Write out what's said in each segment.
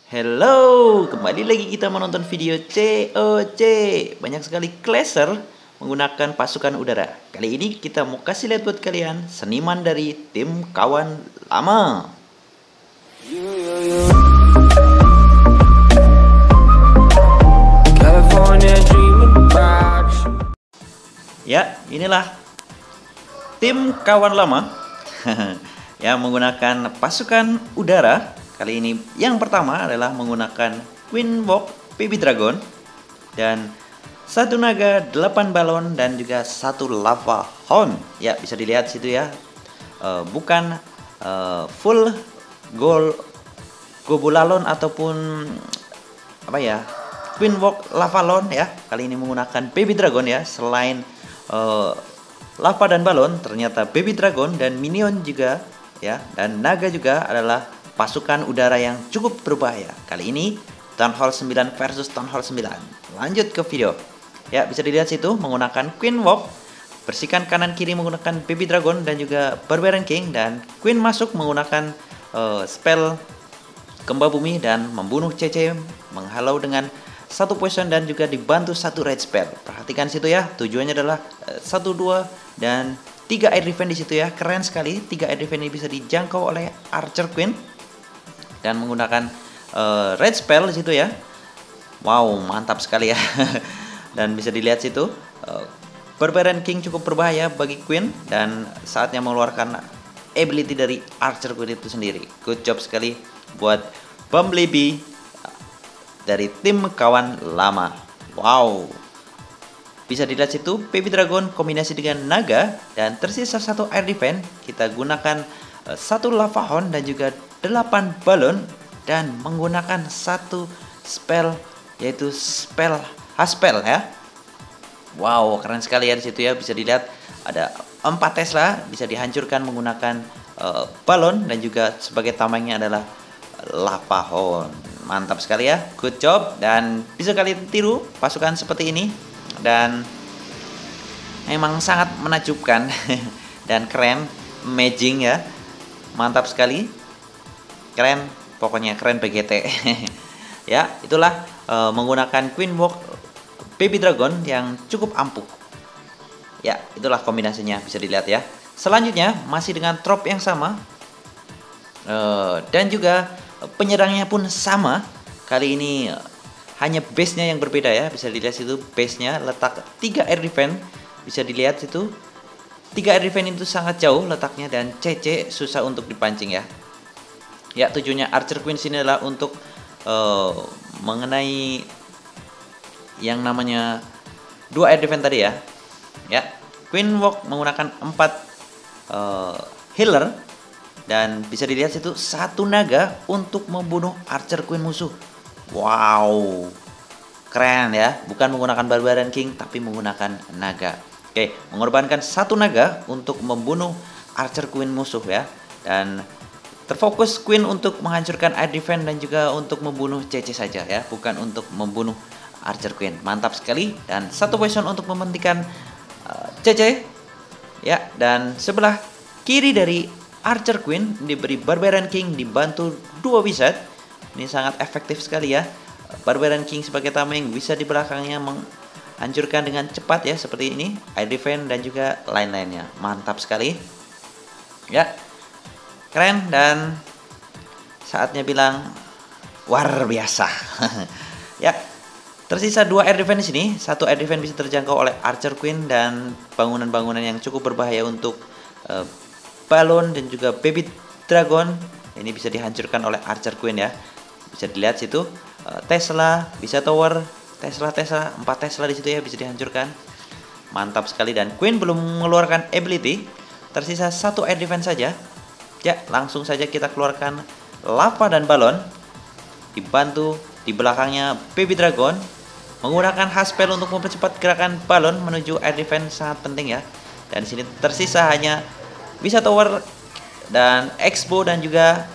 Hello, kembali lagi kita menonton video COC. Banyak sekali clasher menggunakan pasukan udara. Kali ini kita mau kasih lihat buat kalian seniman dari tim kawan lama. Ya, inilah tim kawan lama yang menggunakan pasukan udara. Kali ini yang pertama adalah menggunakan Queen Walk Baby Dragon dan satu naga, 8 balon dan juga satu lava horn. Ya, bisa dilihat situ ya. Bukan full gobulalon ataupun apa ya? Queen Walk lava horn ya. Kali ini menggunakan Baby Dragon ya. Selain lava dan balon, ternyata Baby Dragon dan minion juga ya, dan naga juga adalah pasukan udara yang cukup berbahaya. Kali ini Town Hall 9 versus Town Hall 9. Lanjut ke video. Ya, bisa dilihat situ menggunakan Queen Walk, bersihkan kanan kiri menggunakan Baby Dragon dan juga Barbarian King, dan Queen masuk menggunakan spell Gempa Bumi dan membunuh CC, menghalau dengan satu poison dan juga dibantu satu red spell. Perhatikan situ ya, tujuannya adalah 1, 2 dan 3 air defense di situ ya. Keren sekali, 3 air defense ini bisa dijangkau oleh Archer Queen dan menggunakan red spell di situ ya. Wow, mantap sekali ya. Dan bisa dilihat situ Barbarian King cukup berbahaya bagi Queen dan saatnya mengeluarkan ability dari Archer Queen itu sendiri. Good job sekali buat Bumblebee dari tim kawan lama. Wow. Bisa dilihat situ Baby Dragon kombinasi dengan naga dan tersisa satu air defense. Kita gunakan satu lava horn dan juga 8 balon dan menggunakan satu spell, yaitu spell Haspel ya. Wow, keren sekali ya di situ ya. Bisa dilihat ada 4 Tesla bisa dihancurkan menggunakan balon dan juga sebagai tamengnya adalah lava horn. Mantap sekali ya. Good job, dan bisa kalian tiru pasukan seperti ini dan memang sangat menakjubkan dan keren, amazing ya. Mantap sekali. Keren, pokoknya keren PGT. Ya, itulah menggunakan Queen Walk Baby Dragon yang cukup ampuh. Ya, itulah kombinasinya, bisa dilihat ya. Selanjutnya masih dengan trop yang sama dan juga penyerangnya pun sama. Kali ini hanya base-nya yang berbeda ya. Bisa dilihat situ base-nya letak 3 air defense. Bisa dilihat situ 3 air defense itu sangat jauh letaknya dan CC susah untuk dipancing ya. Ya, tujuannya Archer Queen sini adalah untuk mengenai yang namanya 2 air defense tadi ya. Ya, Queen Walk menggunakan 4 healer dan bisa dilihat situ satu naga untuk membunuh Archer Queen musuh. Wow, keren ya. Bukan menggunakan Barbarian King tapi menggunakan naga. Oke, mengorbankan satu naga untuk membunuh Archer Queen musuh ya. Dan terfokus Queen untuk menghancurkan air defense dan juga untuk membunuh CC saja ya, bukan untuk membunuh Archer Queen. Mantap sekali, dan satu poison untuk menghentikan CC ya. Dan sebelah kiri dari Archer Queen diberi Barbarian King dibantu 2 wizard. Ini sangat efektif sekali ya. Barbarian King sebagai tameng bisa di belakangnya menghancurkan dengan cepat ya, seperti ini, air defense dan juga lain-lainnya. Mantap sekali ya. Keren, dan saatnya bilang luar biasa. Ya, tersisa 2 air defense di sini. Satu air defense bisa terjangkau oleh Archer Queen dan bangunan-bangunan yang cukup berbahaya untuk balon dan juga Baby Dragon. Ini bisa dihancurkan oleh Archer Queen ya. Bisa dilihat situ Tesla, bisa tower, Tesla 4 Tesla di situ ya, bisa dihancurkan. Mantap sekali, dan Queen belum mengeluarkan ability. Tersisa satu air defense saja. Ya, langsung saja kita keluarkan lava dan balon. Dibantu di belakangnya Baby Dragon menggunakan Haspel untuk mempercepat gerakan balon menuju air defense, sangat penting ya. Dan di sini tersisa hanya bisa tower dan Expo dan juga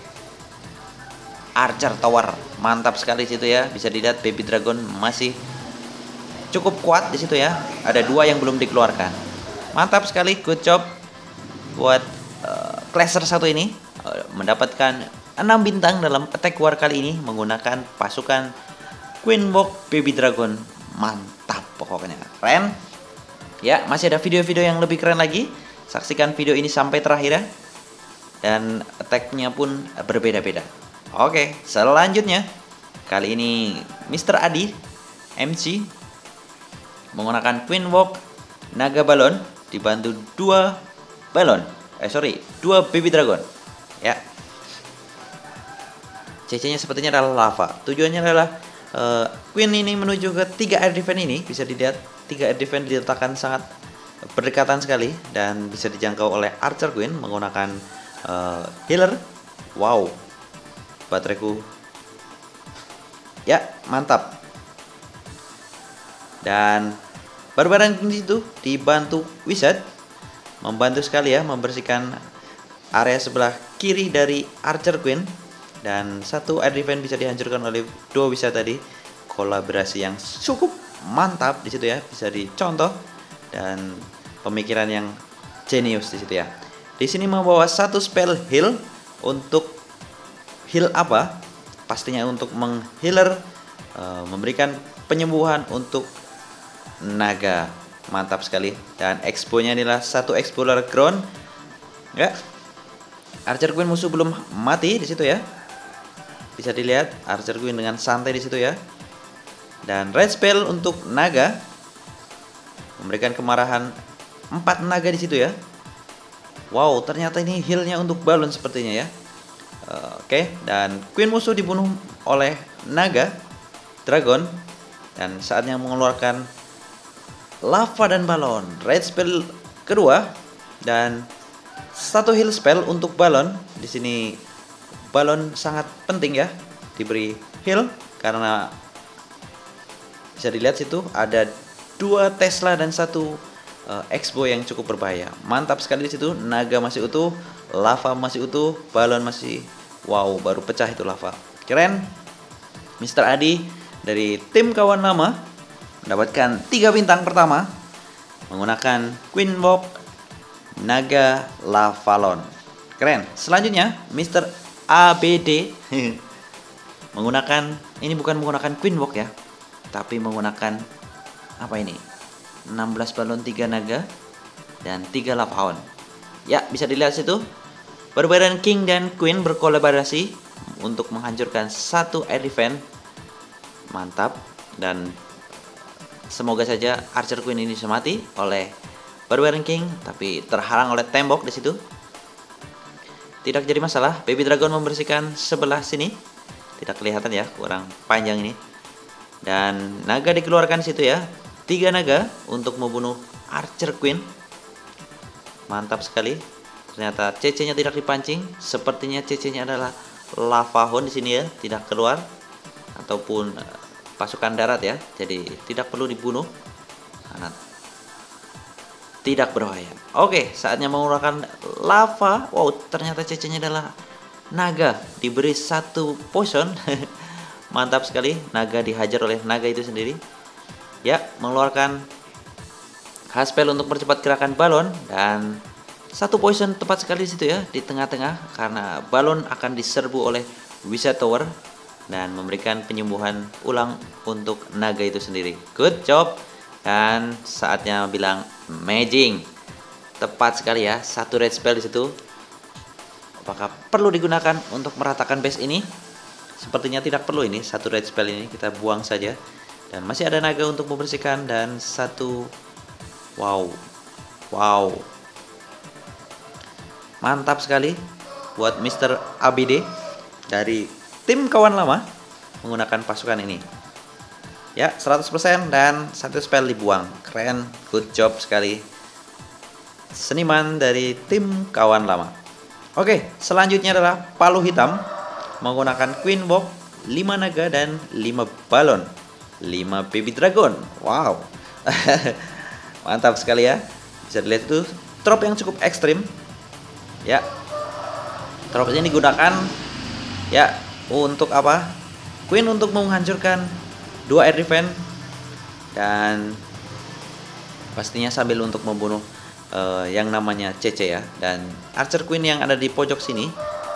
Archer Tower. Mantap sekali situ ya. Bisa dilihat Baby Dragon masih cukup kuat di situ ya. Ada 2 yang belum dikeluarkan. Mantap sekali, good job buat Clasher satu ini mendapatkan 6 bintang dalam attack war kali ini menggunakan pasukan Queen Walk Baby Dragon. Mantap pokoknya, keren. Ya, masih ada video-video yang lebih keren lagi. Saksikan video ini sampai terakhir ya. Dan attack-nya pun berbeda-beda. Oke, selanjutnya kali ini Mr. Adi MC menggunakan Queen Walk Naga Balon dibantu 2 Baby Dragon. Ya. CC-nya sepertinya adalah lava. Tujuannya adalah Queen ini menuju ke 3 air defense ini. Bisa dilihat 3 air defense diletakkan sangat berdekatan sekali dan bisa dijangkau oleh Archer Queen menggunakan healer. Wow, bateraiku. Ya, mantap. Dan Barbarian King di situ dibantu Wizard, membantu sekali ya membersihkan area sebelah kiri dari Archer Queen, dan 1 air defense bisa dihancurkan oleh 2 Wizard tadi. Kolaborasi yang cukup mantap di situ ya, bisa dicontoh, dan pemikiran yang jenius di situ ya. Di sini membawa 1 spell heal. Untuk heal apa? Pastinya untuk menghealer, memberikan penyembuhan untuk naga. Mantap sekali. Dan expo-nya adalah 1 Explorer Ground. Ya. Archer Queen musuh belum mati di situ ya. Bisa dilihat Archer Queen dengan santai di situ ya. Dan red spell untuk naga, memberikan kemarahan 4 naga di situ ya. Wow, ternyata ini healnya untuk balon sepertinya ya. Oke, dan Queen musuh dibunuh oleh naga dragon, dan saatnya mengeluarkan lava dan balon. Red spell kedua dan 1 heal spell untuk balon. Di sini balon sangat penting ya diberi heal, karena bisa dilihat situ ada 2 Tesla dan 1 Expo yang cukup berbahaya. Mantap sekali di situ. Naga masih utuh, lava masih utuh, balon masih, wow, baru pecah itu lava. Keren. Mr. Adi dari tim kawan lama mendapatkan 3 bintang pertama menggunakan Queen Walk Naga Lavalon. Keren. Selanjutnya Mr. ABD menggunakan, ini bukan menggunakan Queen Walk ya, tapi menggunakan apa ini? 16 balon, 3 naga, dan 3 lavaon. Ya, bisa dilihat situ. Barbarian King dan Queen berkolaborasi untuk menghancurkan 1 air defense. Mantap. Dan semoga saja Archer Queen ini mati oleh Barbarian King, tapi terhalang oleh tembok di situ. Tidak jadi masalah. Baby Dragon membersihkan sebelah sini. Tidak kelihatan ya, kurang panjang ini. Dan naga dikeluarkan situ ya. 3 naga untuk membunuh Archer Queen. Mantap sekali. Ternyata CC-nya tidak dipancing. Sepertinya CC-nya adalah Lavahon di sini ya, tidak keluar, ataupun pasukan darat ya. Jadi tidak perlu dibunuh karena tidak berbahaya. Oke, saatnya mengeluarkan lava. Wow, ternyata CC-nya adalah naga. Diberi 1 potion. Mantap sekali. Naga dihajar oleh naga itu sendiri. Ya, mengeluarkan spell untuk percepat gerakan balon, dan 1 poison tepat sekali di situ ya, di tengah-tengah, karena balon akan diserbu oleh Wizard Tower dan memberikan penyembuhan ulang untuk naga itu sendiri. Good job. Dan saatnya bilang magic. Tepat sekali ya, 1 red spell di situ. Apakah perlu digunakan untuk meratakan base ini? Sepertinya tidak perlu ini, 1 red spell ini kita buang saja. Dan masih ada naga untuk membersihkan, dan 1. Wow. Mantap sekali buat Mr. ABD dari tim kawan lama menggunakan pasukan ini. Ya, 100% dan 1 spell dibuang. Keren, good job sekali. Seniman dari tim kawan lama. Oke, selanjutnya adalah Palu Hitam menggunakan Queen Walk, 5 naga dan 5 balon. 5 Baby Dragon. Wow. Mantap sekali ya. Bisa dilihat itu trop yang cukup ekstrim. Ya. Trop ini digunakan ya untuk apa? Queen untuk menghancurkan 2 air defense, dan pastinya sambil untuk membunuh yang namanya CC ya. Dan Archer Queen yang ada di pojok sini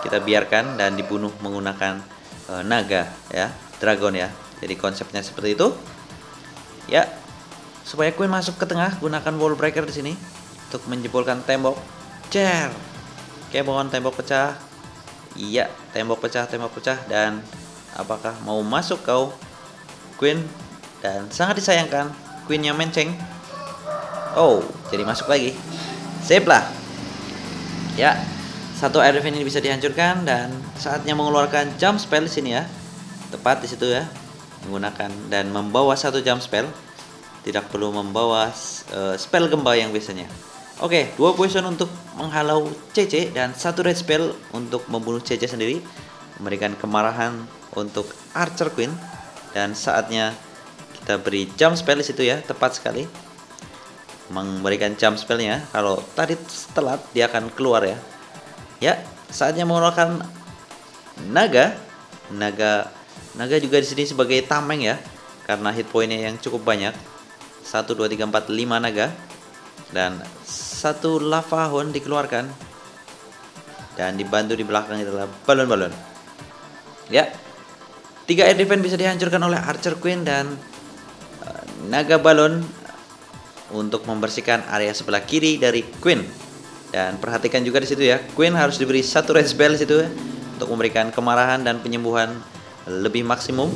kita biarkan dan dibunuh menggunakan naga ya, dragon ya. Jadi konsepnya seperti itu. Ya, supaya Queen masuk ke tengah, gunakan wall breaker di sini untuk menjebolkan tembok. Cer. Oke, mohon tembok pecah. Iya, tembok pecah dan apakah mau masuk kau Queen? Dan sangat disayangkan Queennya menceng. Oh, jadi masuk lagi. Save lah. Ya, satu air defense ini bisa dihancurkan dan saatnya mengeluarkan jump spell di sini ya. Tepat di situ ya. Menggunakan dan membawa satu jump spell. Tidak perlu membawa spell gempa yang biasanya. Oke, 2 poison untuk menghalau CC dan 1 red spell untuk membunuh CC sendiri, memberikan kemarahan untuk Archer Queen dan saatnya kita beri jump spell di situ ya, tepat sekali. Memberikan jump spellnya, kalau tadi telat dia akan keluar ya. Ya, saatnya mengeluarkan naga juga di sini sebagai tameng ya, karena hit pointnya yang cukup banyak. 1 2 3 4 5 naga. Dan 1 lava horn dikeluarkan dan dibantu di belakang adalah balon-balon. Ya, 3 air defense bisa dihancurkan oleh Archer Queen dan naga balon untuk membersihkan area sebelah kiri dari Queen. Dan perhatikan juga di situ ya, Queen harus diberi 1 red spell di situ ya, untuk memberikan kemarahan dan penyembuhan lebih maksimum.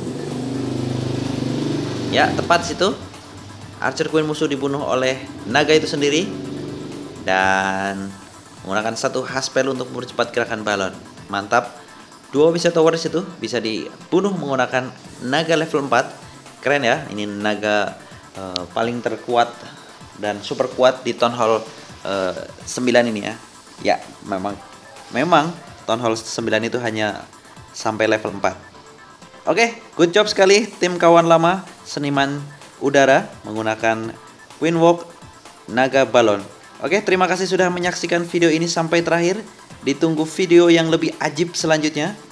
Ya, tepat di situ. Archer Queen musuh dibunuh oleh naga itu sendiri dan menggunakan 1 spell untuk mempercepat gerakan balon. Mantap. 2 bisa tower di situ bisa dibunuh menggunakan naga level 4. Keren ya. Ini naga paling terkuat dan super kuat di Town Hall 9 ini ya. Ya, memang Town Hall 9 itu hanya sampai level 4. Oke, good job sekali tim kawan lama seniman udara menggunakan Queen Walk naga balon. Oke, terima kasih sudah menyaksikan video ini sampai terakhir. Ditunggu video yang lebih ajib selanjutnya.